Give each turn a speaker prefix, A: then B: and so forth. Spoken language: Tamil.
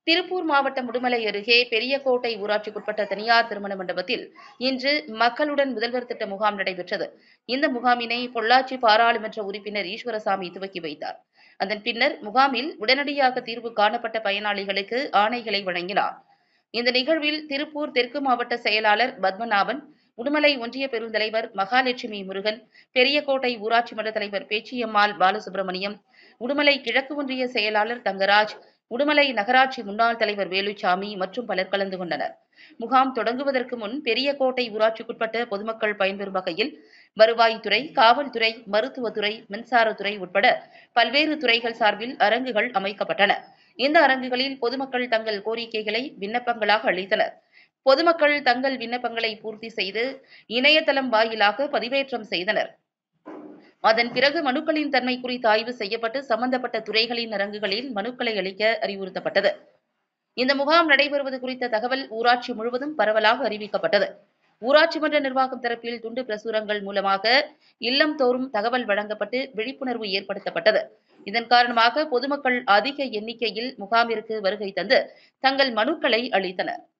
A: திருப்பூர் மாவட்டம் உடுமலை அருகே பெரியகோட்டை ஊராட்சிக்குட்பட்ட தனியார் திருமண மண்டபத்தில் இன்று மக்களுடன் முதல்வர் திட்ட முகாம் நடைபெற்றது. இந்த முகாமினை பொள்ளாச்சி பாராளுமன்ற உறுப்பினர் ஈஸ்வரசாமி துவக்கி வைத்தார். அதன் பின்னர் முகாமில் உடனடியாக தீர்வு காணப்பட்ட பயனாளிகளுக்கு ஆணைகளை வழங்கினார். இந்த நிகழ்வில் திருப்பூர் தெற்கு மாவட்ட செயலாளர் பத்மநாபன், உடுமலை ஒன்றிய பெருந்தலைவர் மகாலட்சுமி முருகன், பெரியகோட்டை ஊராட்சி மன்ற தலைவர் பேச்சியம்மாள் பாலசுப்ரமணியம், உடுமலை கிழக்கு ஒன்றிய செயலாளர் தங்கராஜ், உடுமலை நகராட்சி முன்னாள் தலைவர் வேலுச்சாமி மற்றும் பலர் கலந்து கொண்டனர். முகாம் தொடங்குவதற்கு முன் பெரியகோட்டை ஊராட்சிக்குட்பட்ட பொதுமக்கள் பயன்பெறும் வகையில் வருவாய்த்துறை, காவல்துறை, மருத்துவத்துறை, மின்சாரத்துறை உட்பட பல்வேறு துறைகள் சார்பில் அரங்குகள் அமைக்கப்பட்டன. இந்த அரங்குகளில் பொதுமக்கள் தங்கள் கோரிக்கைகளை விண்ணப்பங்களாக அளித்தனர். பொதுமக்கள் தங்கள் விண்ணப்பங்களை பூர்த்தி செய்து இணையதளம் வாயிலாக பதிவேற்றம் செய்தனர். அதன் பிறகு மனுக்களின் தன்மை குறித்து ஆய்வு செய்யப்பட்டு சம்பந்தப்பட்ட துறைகளின் அரங்குகளில் மனுக்களை அளிக்க அறிவுறுத்தப்பட்டது. இந்த முகாம் நடைபெறுவது குறித்த தகவல் ஊராட்சி முழுவதும் பரவலாக அறிவிக்கப்பட்டது. ஊராட்சி மன்ற நிர்வாகம் தரப்பில் துண்டு பிரசுரங்கள் மூலமாக இல்லம் தோறும் தகவல் வழங்கப்பட்டு விழிப்புணர்வு ஏற்படுத்தப்பட்டது. இதன் காரணமாக பொதுமக்கள் அதிக எண்ணிக்கையில் முகாமிற்கு வருகை தந்து தங்கள் மனுக்களை அளித்தனர்.